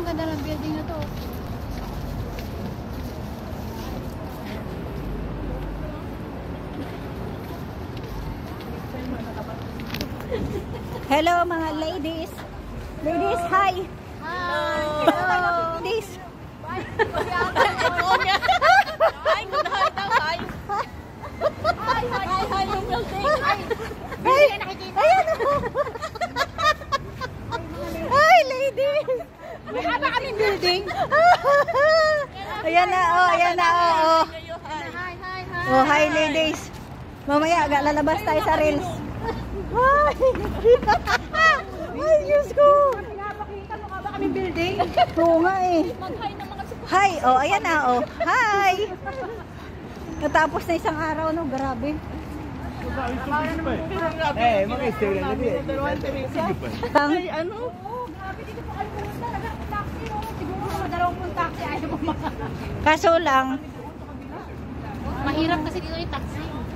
ang ganda ng building na to. Hello mga ladies. Ladies, hi. Hi. Hello. Ladies. Hi. Hi yung building. Hi. Ayan. Hi ladies. May haba kaming building. Ayan na, oh, ayan na, oh. Hi. Oh, hi ladies. Mamaya, lalabas tayo sa reels. Hi. Ay, Diyos ko. Pinapakita mo haba kaming building. Oo nga eh. Mag-hi ng mga support. Hi, oh, ayan na, oh. Hi. Natapos na isang araw, no? Grabe. Eh, mga Instagram na din. Ay, ano? Grabe, dito po kayo pumunta. Taxi, no? Siguro mga 20 taxi. Ayaw mo mga. Kaso lang, Mahirap kasi dito yung taxi.